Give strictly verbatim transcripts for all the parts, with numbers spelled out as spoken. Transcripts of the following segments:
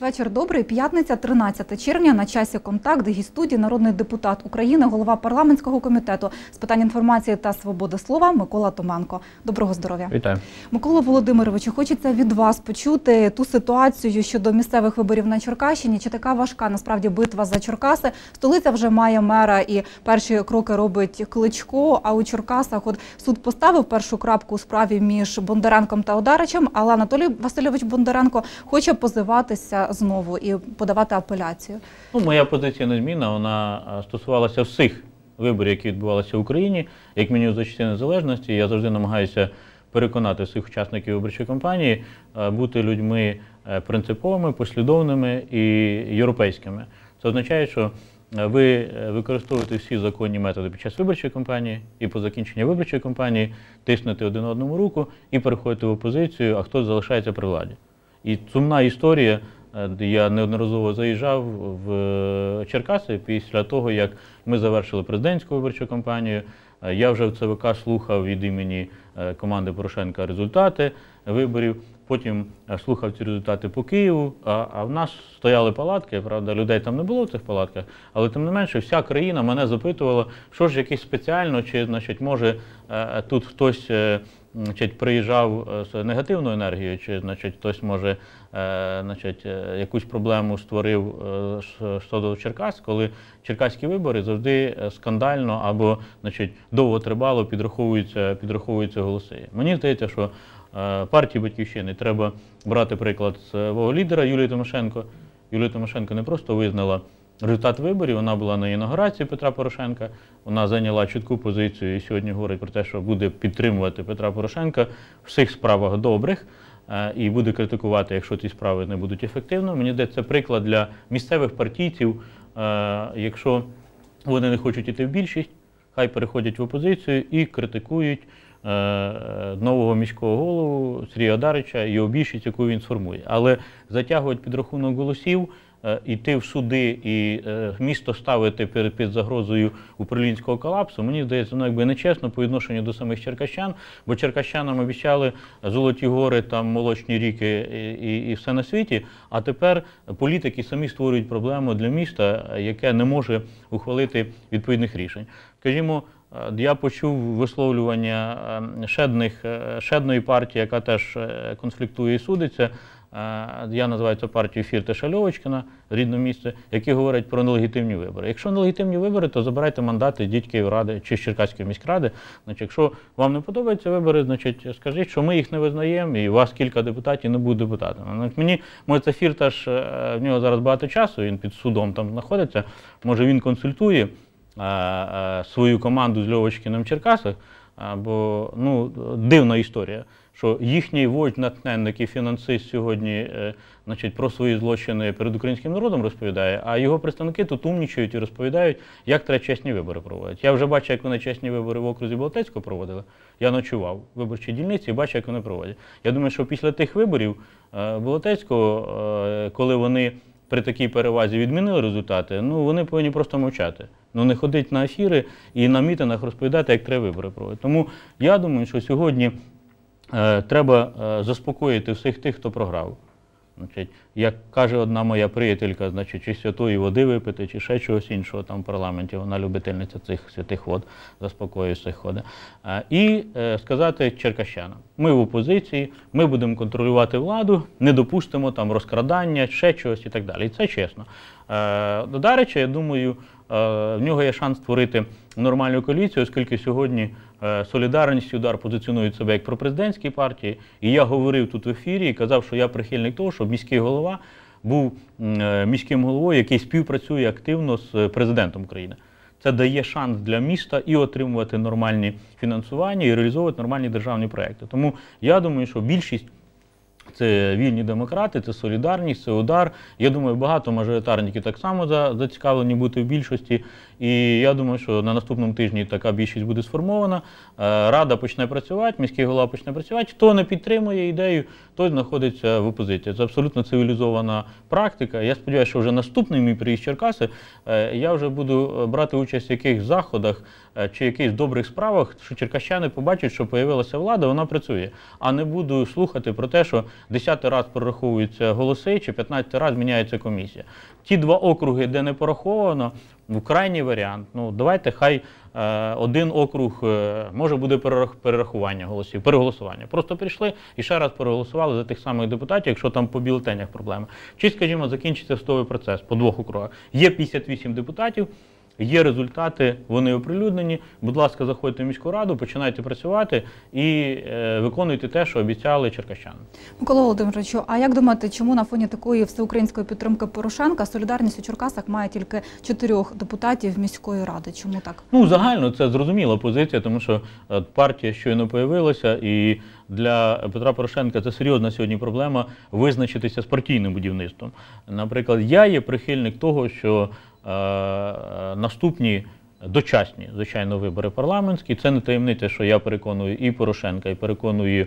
Вечір добрий. П'ятниця, тринадцяте червня. На часі «Контакт», гість-студії, народний депутат України, голова парламентського комітету з питань інформації та свободи слова Микола Томенко. Доброго здоров'я. Вітаю. Микола Володимировичу, хочеться від вас почути ту ситуацію щодо місцевих виборів на Черкащині. Чи така важка, насправді, битва за Черкаси? Столиця вже має мера і перші кроки робить Кличко, а у Черкасах от суд поставив першу крапку у справі між Бондаренком та Одаричем, але Анатолій Васильович Бондаренко хоче позиватися знову і подавати апеляцію. Ну, моя позиція незмінна, вона стосувалася всіх виборів, які відбувалися в Україні. Як мінімум за часи незалежності, я завжди намагаюся переконати всіх учасників виборчої кампанії бути людьми принциповими, послідовними і європейськими. Це означає, що ви використовуєте всі законні методи під час виборчої кампанії і по закінченні виборчої кампанії, тиснете один одному руку і переходите в опозицію, а хтось залишається при владі. І сумна історія, я неодноразово заїжджав в Черкаси після того, як ми завершили президентську виборчу кампанію. Я вже в ЦВК слухав від імені команди Порошенка результати виборів, потім слухав ці результати по Києву, а, а в нас стояли палатки, правда, людей там не було в цих палатках, але тим не менше вся країна мене запитувала, що ж якесь спеціально, чи, значить, може тут хтось значить, приїжджав з негативною енергією, чи, значить, хтось, може, значить, якусь проблему створив щодо Черкас, коли черкаські вибори завжди скандально або, значить, довго тривало підраховуються, підраховуються голоси. Мені здається, що партії «Батьківщини» треба брати приклад з свого лідера Юлії Тимошенко. Юлія Тимошенко не просто визнала результат виборів, вона була на інаугурації Петра Порошенка, вона зайняла чітку позицію і сьогодні говорить про те, що буде підтримувати Петра Порошенка в всіх справах добрих і буде критикувати, якщо ці справи не будуть ефективними. Мені здається, це приклад для місцевих партійців, якщо вони не хочуть йти в більшість, хай переходять в опозицію і критикують нового міського голову Сергія Одарича і його більшість, яку він сформує. Але затягувати підрахунок голосів, йти в суди і місто ставити перед під загрозою управлінського колапсу, мені здається, ну, якби нечесно по відношенню до самих черкащан, бо черкащанам обіцяли золоті гори, там, молочні ріки і, і, і все на світі, а тепер політики самі створюють проблему для міста, яке не може ухвалити відповідних рішень. Скажімо, я почув висловлювання шедних, шедної партії, яка теж конфліктує і судиться. Я називаю це партію Фірташа Льовочкіна, рідне місце, які говорять про нелегітимні вибори. Якщо нелегітимні вибори, то забирайте мандати з Київради чи з Черкаської міськради. Значить, якщо вам не подобаються вибори, значить, скажіть, що ми їх не визнаємо і у вас кілька депутатів не будуть депутатами. Мені, може, це Фірташ, в нього зараз багато часу, він під судом там знаходиться, може він консультує свою команду з Льовочкіним в Черкасах, бо, ну, дивна історія, що їхній вождь, натхненник і фінансист сьогодні, значить, про свої злочини перед українським народом розповідає, а його представники тут умнічають і розповідають, як треба чесні вибори проводити. Я вже бачу, як вони чесні вибори в окрузі Болотецького проводили. Я ночував в виборчій дільниці і бачу, як вони проводять. Я думаю, що після тих виборів Болотецького, коли вони при такій перевазі відмінили результати, ну, вони повинні просто мовчати. Ну, не ходить на ефіри і на мітингах розповідати, як треба вибори проводити. Тому я думаю, що сьогодні е, треба е, заспокоїти всіх тих, хто програв. Значить, як каже одна моя приятелька, значить, чи святої води випити, чи ще чогось іншого там в парламенті, вона любительниця цих святих вод, заспокоює цих ходить. Е, і е, сказати черкащанам, ми в опозиції, ми будемо контролювати владу, не допустимо там розкрадання, ще чогось і так далі. І це чесно. Е, до Дарича, я думаю, в нього є шанс створити нормальну коаліцію, оскільки сьогодні Солідарність і Удар позиціонують себе як пропрезидентські партії. І я говорив тут в ефірі і казав, що я прихильник того, щоб міський голова був міським головою, який співпрацює активно з президентом України. Це дає шанс для міста і отримувати нормальні фінансування, і реалізовувати нормальні державні проекти. Тому я думаю, що більшість це вільні демократи, це Солідарність, це Удар. Я думаю, багато мажоритарників так само зацікавлені бути в більшості. І я думаю, що на наступному тижні така більшість буде сформована. Рада почне працювати, міський голова почне працювати. Хто не підтримує ідею, той знаходиться в опозиції. Це абсолютно цивілізована практика. Я сподіваюся, що вже наступний мій приїзд в Черкаси я вже буду брати участь в якихось заходах, чи якихось добрих справах, що черкащани побачать, що появилася влада, вона працює. А не буду слухати про те, що десятий раз прораховуються голоси, чи п'ятнадцятий раз міняється комісія. Ті два округи, де не пораховано, в крайній варіант. Ну, давайте хай е, один округ, е, може буде перерах, перерахування голосів, переголосування. Просто прийшли і ще раз переголосували за тих самих депутатів, якщо там по бюлетенях проблеми. Чи, скажімо, закінчиться судовий процес по двох округах. Є п'ятдесят вісім депутатів, є результати, вони оприлюднені. Будь ласка, заходьте в міську раду, починайте працювати і е, виконуйте те, що обіцяли черкащанам. Микола Володимировичу, а як думаєте, чому на фоні такої всеукраїнської підтримки Порошенка Солідарність у Черкасах має тільки чотирьох депутатів міської ради? Чому так? Ну, загально це зрозуміла позиція, тому що е, партія щойно появилася, і для Петра Порошенка це серйозна сьогодні проблема визначитися з партійним будівництвом. Наприклад, я є прихильник того, що е, наступні дочасні, звичайно, вибори парламентські, це не таємниця, що я переконую і Порошенка, і переконую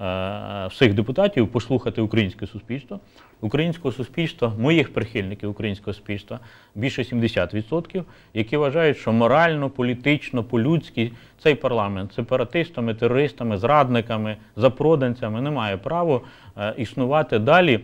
е, всіх депутатів послухати українське суспільство. Українського суспільства, моїх прихильників українського суспільства, більше сімдесят відсотків, які вважають, що морально, політично, по-людськи цей парламент сепаратистами, терористами, зрадниками, запроданцями не має права е, існувати далі.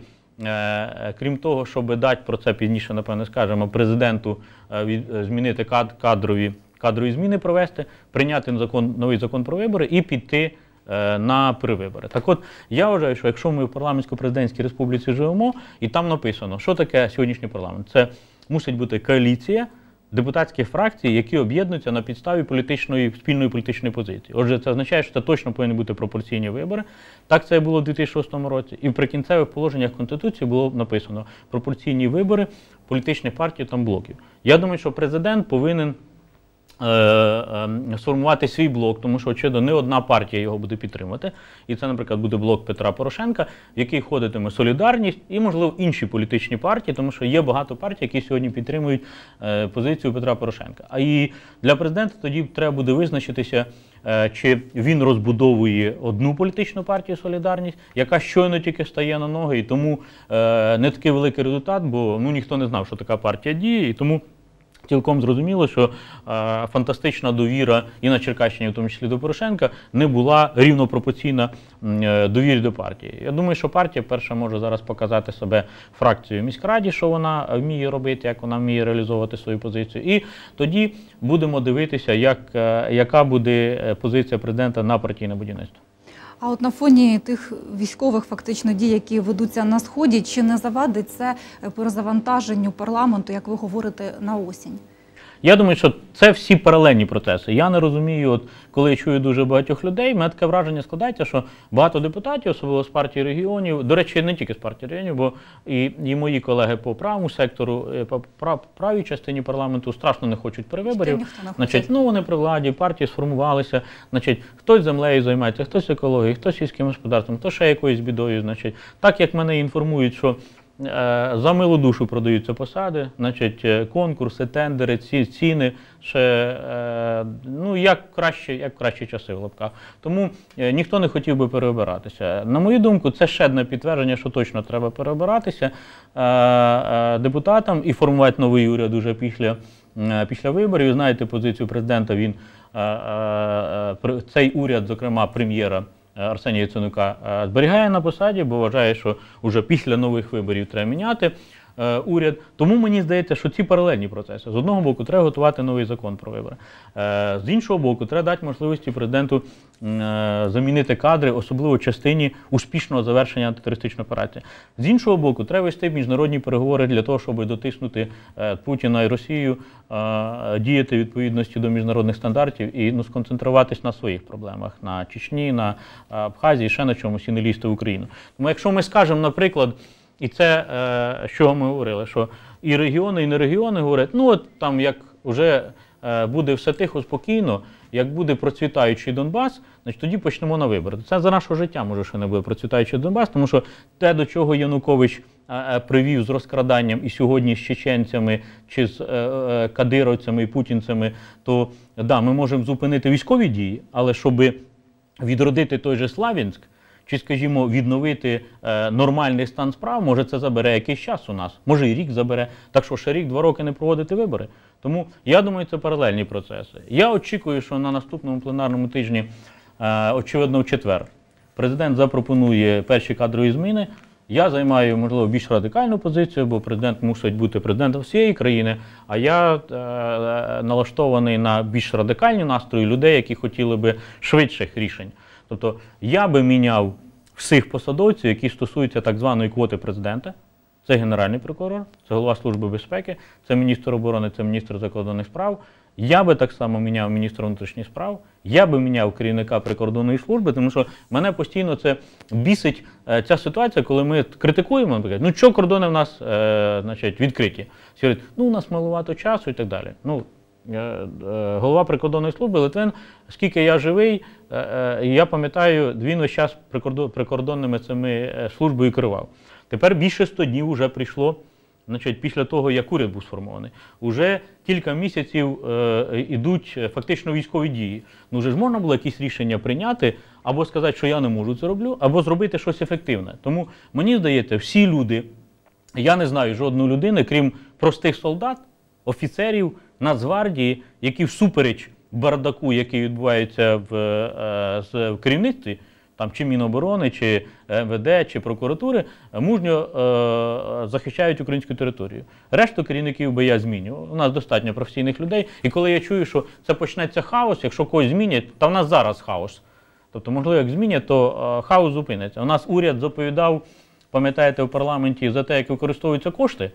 Е, крім того, щоб дати, про це пізніше, напевне, скажемо, президенту е, від, е, змінити кад, кадрові, кадрові зміни провести, прийняти закон, новий закон про вибори і піти е, на перевибори. Так от, я вважаю, що якщо ми в парламентсько-президентській республіці живемо, і там написано, що таке сьогоднішній парламент, це мусить бути коаліція депутатських фракцій, які об'єднуються на підставі політичної, спільної політичної позиції. Отже, це означає, що це точно повинні бути пропорційні вибори. Так це було в дві тисячі шостому році. І в прикінцевих положеннях Конституції було написано пропорційні вибори політичних партій та блоків. Я думаю, що президент повинен е, е, сформувати свій блок, тому що, очевидно, не одна партія його буде підтримувати. І це, наприклад, буде блок Петра Порошенка, в який входитиме Солідарність і, можливо, інші політичні партії, тому що є багато партій, які сьогодні підтримують е, позицію Петра Порошенка. А і для президента тоді треба буде визначитися, е, чи він розбудовує одну політичну партію «Солідарність», яка щойно тільки стає на ноги, і тому е, не такий великий результат, бо ну, ніхто не знав, що така партія діє, і тому цілком зрозуміло, що е, фантастична довіра і на Черкащині, в тому числі до Порошенка, не була рівнопропорційна е, довірі до партії. Я думаю, що партія перша може зараз показати себе фракцією в міськраді, що вона вміє робити, як вона вміє реалізовувати свою позицію. І тоді будемо дивитися, як, е, яка буде позиція президента на партійне будівництво. А от на фоні тих військових фактично дій, які ведуться на Сході, чи не завадить це перезавантаженню парламенту, як ви говорите, на осінь? Я думаю, що це всі паралельні процеси. Я не розумію, от коли я чую дуже багатьох людей, в мене таке враження складається, що багато депутатів, особливо з партії регіонів, до речі, не тільки з партії регіонів, бо і, і мої колеги по правому сектору, по прав, правій частині парламенту страшно не хочуть перевиборів. Значить, ну вони при владі, партії сформувалися, значить, хтось землею займається, хтось екологією, хтось сільським господарством, хтось ще якоюсь бідою. Значить, так як мене інформують, що за милу душу продаються посади, значить, конкурси, тендери, ціни, ще, ну, як краще, як кращі часи в лапках. Тому ніхто не хотів би переобиратися. На мою думку, це ще одне підтвердження, що точно треба переобиратися депутатам і формувати новий уряд уже після, після виборів. Знаєте, позицію президента, він, цей уряд, зокрема, прем'єра Арсенія Яценюка, зберігає на посаді, бо вважає, що вже після нових виборів треба міняти е, уряд. Тому мені здається, що ці паралельні процеси. З одного боку, треба готувати новий закон про вибори. Е, з іншого боку, треба дати можливості президенту е, замінити кадри, особливо в частині успішного завершення антитерористичної операції. З іншого боку, треба вести міжнародні переговори для того, щоб дотиснути е, Путіна і Росію, е, діяти в відповідності до міжнародних стандартів і ну, сконцентруватись на своїх проблемах, на Чечні, на Абхазії, ще на чомусь, і не лізти в Україну. Тому якщо ми скажемо, наприклад, і це, е, що ми говорили, що і регіони, і не регіони говорять, ну от там як вже е, буде все тихо, спокійно, як буде процвітаючий Донбас, значить тоді почнемо на вибори. Це за нашого життя може ще не буде процвітаючий Донбас, тому що те, до чого Янукович е, привів з розкраданням і сьогодні з чеченцями, чи з е, е, кадировцями і путінцями, то да, ми можемо зупинити військові дії, але щоб відродити той же Слав'янськ, чи, скажімо, відновити е, нормальний стан справ, може це забере якийсь час у нас, може і рік забере, так що ще рік-два роки не проводити вибори. Тому я думаю, це паралельні процеси. Я очікую, що на наступному пленарному тижні, е, очевидно, в четвер, президент запропонує перші кадрові зміни. Я займаю, можливо, більш радикальну позицію, бо президент мусить бути президентом всієї країни, а я е, налаштований на більш радикальні настрої людей, які хотіли би швидших рішень. Тобто я би міняв всіх посадовців, які стосуються так званої квоти президента. Це Генеральний прокурор, це голова Служби безпеки, це міністр оборони, це міністр закордонних справ. Я би так само міняв міністра внутрішніх справ, я би міняв керівника прикордонної служби, тому що мене постійно це бісить е, ця ситуація, коли ми критикуємо, наприклад, ну що кордони в нас е, значить, відкриті? Всі говорять, ну у нас маловато часу і так далі. Ну, е, е, голова прикордонної служби Литвин, скільки я живий, е, е, я пам'ятаю, він весь час прикордон, прикордонними цими е, службою керував. Тепер більше ста днів вже прийшло. Значить, після того, як уряд був сформований, уже кілька місяців е, ідуть фактично військові дії. Ну, вже ж можна було якісь рішення прийняти, або сказати, що я не можу це роблю, або зробити щось ефективне. Тому, мені здається, всі люди, я не знаю жодної людини, крім простих солдат, офіцерів, Нацгвардії, які всупереч бардаку, який відбувається в, е, в керівництві, там чи Міноборони, чи ем ве де, чи прокуратури, мужньо е, захищають українську територію. Решту керівників би я змінював. У нас достатньо професійних людей. І коли я чую, що це почнеться хаос, якщо когось змінять, то в нас зараз хаос. Тобто, можливо, як змінять, то е, хаос зупиниться. У нас уряд заповідав, пам'ятаєте, в парламенті за те, як використовуються кошти.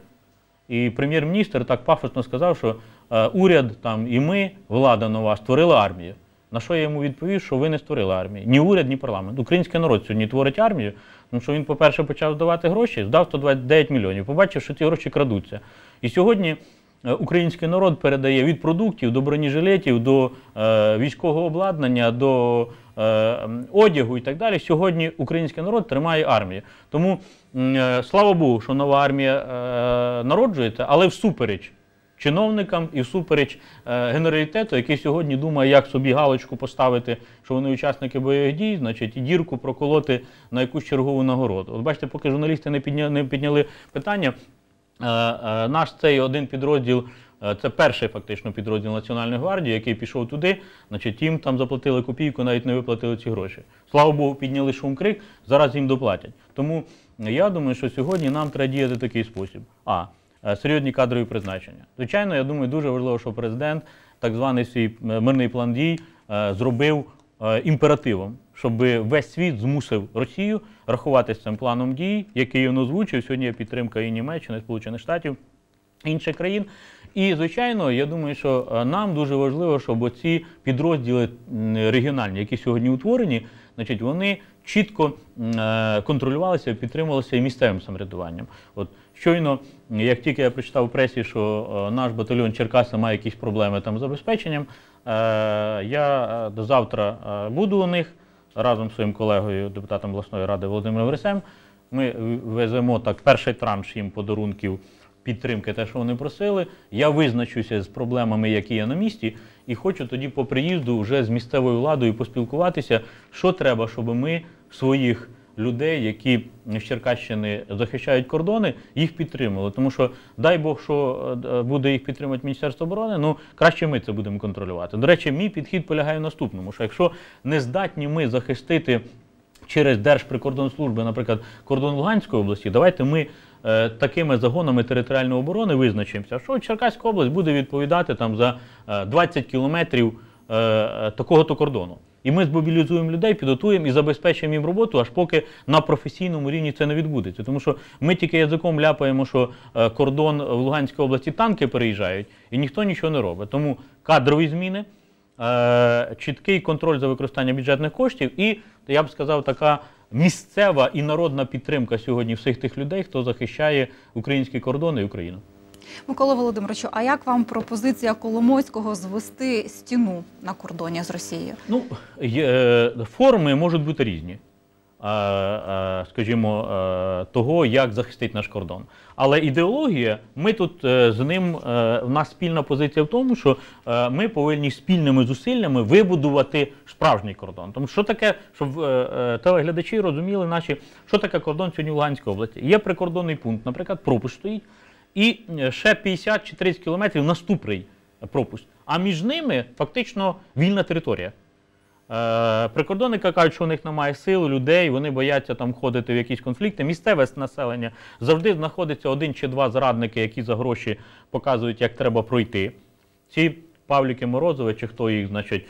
І прем'єр-міністр так пафосно сказав, що е, уряд там, і ми, влада нова, створили армію. На що я йому відповів, що ви не створили армію. Ні уряд, ні парламент. Український народ сьогодні творить армію, тому що він, по-перше, почав здавати гроші, здав сто двадцять дев'ять мільйонів, побачив, що ці гроші крадуться. І сьогодні український народ передає від продуктів до бронежилетів, до е, військового обладнання, до е, одягу і так далі. Сьогодні український народ тримає армію. Тому, е, слава Богу, що нова армія е, народжується, але всупереч чиновникам і всупереч е, генералітету, який сьогодні думає, як собі галочку поставити, що вони учасники бойових дій, значить, і дірку проколоти на якусь чергову нагороду. От бачите, поки журналісти не підняли, не підняли питання, е, е, наш цей один підрозділ, е, це перший фактично підрозділ Національної гвардії, який пішов туди, значить, їм там заплатили копійку, навіть не виплатили ці гроші. Слава Богу, підняли шум-крик, зараз їм доплатять. Тому я думаю, що сьогодні нам треба діяти в такий спосіб. А. Серйозні кадрові призначення. Звичайно, я думаю, дуже важливо, що президент так званий свій мирний план дій зробив імперативом, щоб весь світ змусив Росію рахуватися цим планом дій, який він озвучив. Сьогодні є підтримка і Німеччини, і Сполучених Штатів, інших країн. І, звичайно, я думаю, що нам дуже важливо, щоб оці підрозділи регіональні, які сьогодні утворені, значить, вони чітко контролювалися, підтримувалися і місцевим самоврядуванням. От щойно, як тільки я прочитав у пресі, що наш батальйон Черкаси має якісь проблеми там з забезпеченням, я до завтра буду у них разом з своїм колегою, депутатом обласної ради Володимиром Грисем. Ми веземо так перший транш їм подарунків підтримки, те, що вони просили. Я визначуся з проблемами, які є на місці, і хочу тоді по приїзду вже з місцевою владою поспілкуватися, що треба, щоб ми своїх людей, які з Черкащини захищають кордони, їх підтримали. Тому що, дай Бог, що буде їх підтримувати Міністерство оборони, ну, краще ми це будемо контролювати. До речі, мій підхід полягає в наступному, що якщо не здатні ми захистити через Держприкордонслужби, наприклад, кордон Луганської області, давайте ми е, такими загонами територіальної оборони визначимося, що Черкаська область буде відповідати там за е, двадцять кілометрів е, такого-то кордону. І ми змобілізуємо людей, підготуємо і забезпечуємо їм роботу, аж поки на професійному рівні це не відбудеться. Тому що ми тільки язиком ляпаємо, що е, кордон в Луганській області танки переїжджають, і ніхто нічого не робить. Тому кадрові зміни, е, чіткий контроль за використанням бюджетних коштів і, я б сказав, така місцева і народна підтримка сьогодні всіх тих людей, хто захищає українські кордони і Україну. Микола Володимировичу, а як вам пропозиція Коломойського звести стіну на кордоні з Росією? Ну, є, форми можуть бути різні. скажімо, того, як захистити наш кордон. Але ідеологія, ми тут з ним, в нас спільна позиція в тому, що ми повинні спільними зусиллями вибудувати справжній кордон. Тому що таке, щоб телеглядачі розуміли наші, що таке кордон сьогодні в Луганській області. Є прикордонний пункт, наприклад, пропуск стоїть, і ще п'ятдесят чи тридцять кілометрів наступний пропуск. А між ними фактично вільна територія. Прикордонники кажуть, що у них немає сил, людей, вони бояться там ходити в якісь конфлікти. Місцеве населення завжди знаходиться один чи два зрадники, які за гроші показують, як треба пройти. Ці Павліки Морозови, чи хто їх, значить,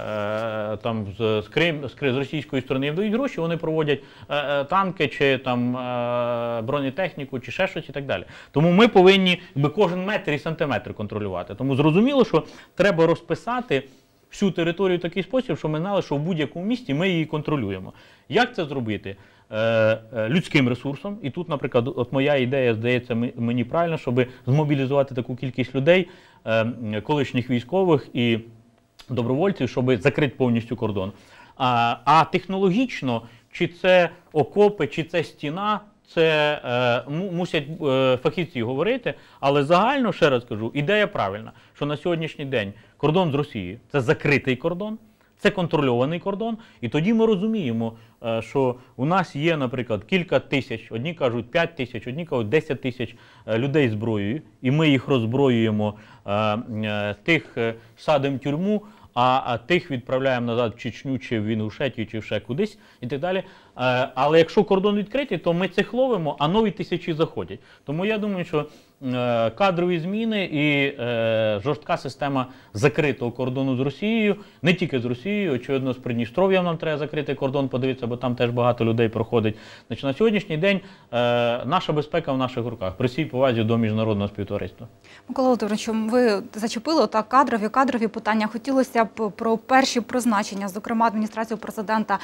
там з, з, Крим, з російської сторони їм дають гроші, вони проводять танки, чи там бронетехніку, чи ще щось і так далі. Тому ми повинні якби, кожен метр і сантиметр контролювати. Тому зрозуміло, що треба розписати всю територію в такий спосіб, що ми знали, що в будь-якому місті ми її контролюємо. Як це зробити? Е, е, людським ресурсом. І тут, наприклад, от моя ідея, здається, мені правильно, щоб змобілізувати таку кількість людей, е, колишніх військових і добровольців, щоб закрити повністю кордон. А, а технологічно, чи це окопи, чи це стіна, це е, мусять е, фахівці говорити, але загально, ще раз кажу, ідея правильна, що на сьогоднішній день кордон з Росією – це закритий кордон, це контрольований кордон, і тоді ми розуміємо, е, що у нас є, наприклад, кілька тисяч, одні кажуть п'ять тисяч, одні кажуть десять тисяч е, людей зброєю, і ми їх роззброюємо, е, е, тих е, садимо тюрму, а, а тих відправляємо назад в Чечню, чи в Інгушетію, чи ще кудись і так далі. Е, але якщо кордон відкритий, то ми цих ловимо, а нові тисячі заходять. Тому я думаю, що е, кадрові зміни і е, жорстка система закритого кордону з Росією, не тільки з Росією, очевидно, з Придністров'ям нам треба закрити кордон, подивитися, бо там теж багато людей проходить. Значить, на сьогоднішній день е, наша безпека в наших руках, при всій повазі до міжнародного співтовариства. Микола Володимирович, ви зачепили так кадрові, кадрові питання. Хотілося б про перші призначення. Зокрема, адміністрацію президента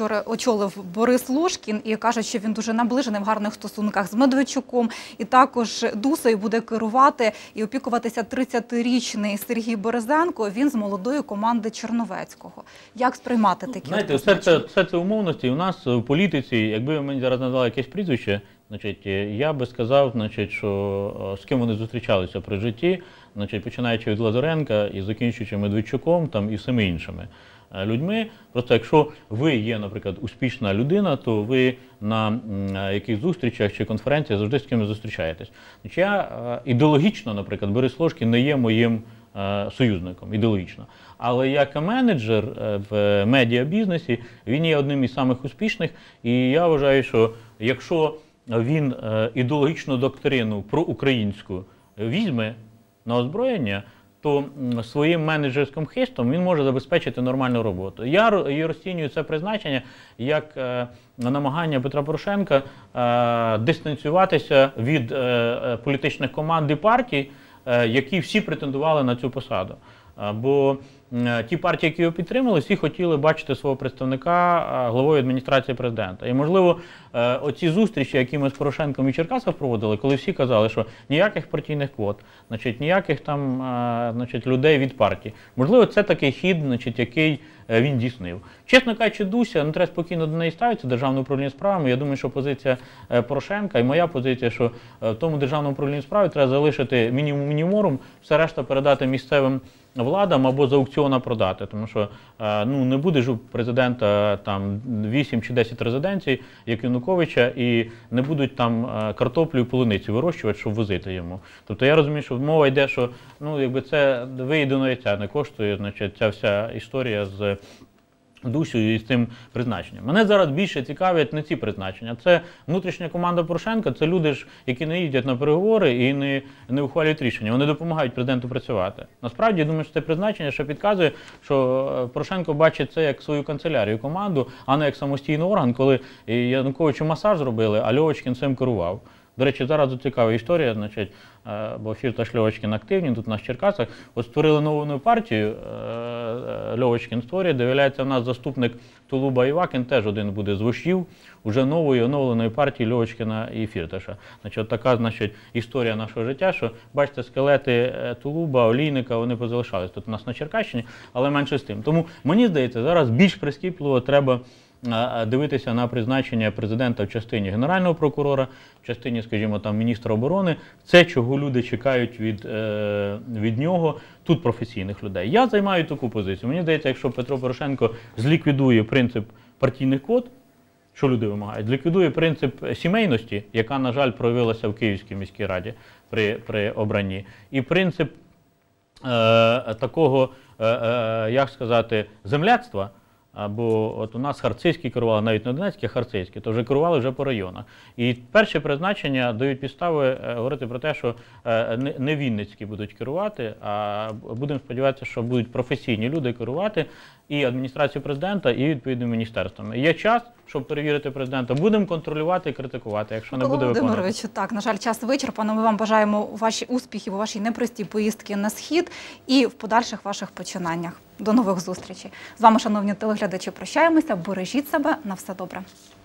очолив Борис Лошкін і кажуть, що він дуже наближений в гарних стосунках з Медведчуком. І також ДУСою буде керувати і опікуватися тридцятирічний Сергій Березенко. Він з молодої команди Черновецького. Як сприймати такі Знаєте, все це, все це умовності. У нас в політиці, якби ви мені зараз назвали якесь прізвище, значить, я би сказав, значить, що з ким вони зустрічалися при житті, значить, починаючи від Лазаренка і закінчуючи Медведчуком там, і всіми іншими людьми. Просто якщо ви є, наприклад, успішна людина, то ви на якихось зустрічах чи конференціях завжди з кимось зустрічаєтесь. Значить, я ідеологічно, наприклад, Борис Лошкін не є моїм союзником, ідеологічно. Але як менеджер в медіабізнесі, він є одним із самих успішних. І я вважаю, що якщо він ідеологічну доктрину проукраїнську візьме на озброєння, то своїм менеджерським хистом він може забезпечити нормальну роботу. Я розцінюю це призначення як е, намагання Петра Порошенка е, дистанціюватися від е, політичних команд і партій, е, які всі претендували на цю посаду. Е, бо е, ті партії, які його підтримали, всі хотіли бачити свого представника е, главою адміністрації президента. І, можливо, е, оці зустрічі, які ми з Порошенком і Черкасов проводили, коли всі казали, що ніяких партійних квот, значить, ніяких там е, значить, людей від партії. Можливо, це такий хід, значить, який е, він дійснив. Чесно кажучи, Дуся, ну, треба спокійно до неї ставитися, Державне управління справами. Я думаю, що позиція е, Порошенка і моя позиція, що е, в тому Державному управлінні справи треба залишити мінімум мініморум, все решта передати місцевим владам або за аукціона продати, тому що ну, не буде ж у президента там вісім чи десять резиденцій, як Януковича, і не будуть там картоплю і полуниці вирощувати, щоб возити йому. Тобто я розумію, що мова йде, що ну, якби це виїденого яйця не коштує, значить, ця вся історія з Дусею і з цим призначенням. Мене зараз більше цікавлять не ці призначення. Це внутрішня команда Порошенка, це люди, ж, які не їздять на переговори і не, не ухвалюють рішення. Вони допомагають президенту працювати. Насправді, я думаю, що це призначення, що підказує, що Порошенко бачить це як свою канцелярію, команду, а не як самостійний орган, коли Януковичу масаж зробили, а Льовочкін цим керував. До речі, зараз цікава історія, значить, бо Фірташ, Льовочкін активні, тут у нас в Черкасах. От створили нову партію, Льовочкін створює, де виявляється, в нас заступник Тулуба Івакін, теж один буде з вождів уже нової оновленої партії Льовочкіна і Фірташа. Значить, от така, значить, історія нашого життя, що, бачите, скелети Тулуба, Олійника, вони позалишались тут у нас на Черкащині, але менше з тим. Тому, мені здається, зараз більш прискіпливо треба е, дивитися на призначення президента в частині генерального прокурора, в частині, скажімо, там, міністра оборони. Це, чого люди чекають від, е, від нього, тут професійних людей. Я займаю таку позицію. Мені здається, якщо Петро Порошенко зліквідує принцип партійних квот, що люди вимагають, ліквідує принцип сімейності, яка, на жаль, проявилася в Київській міській раді при, при обранні, і принцип е, такого, е, е, як сказати, земляцтва. Бо от у нас Харцизькі керували, навіть не Донецькі, а Харцизькі, то вже керували вже по районах. І перші призначення дають підстави е, говорити про те, що е, не, не Вінницькі будуть керувати, а будемо сподіватися, що будуть професійні люди керувати і адміністрацією президента, і відповідними міністерствами. Є час, щоб перевірити президента. Будемо контролювати і критикувати, якщо не буде виконувати. Володимировичу, так, на жаль, час вичерпано. Ми вам бажаємо ваші успіхів у вашій непростій поїздці на Схід і в подальших ваших починаннях. До нових зустрічей. З вами, шановні телеглядачі, прощаємося. Бережіть себе. На все добре.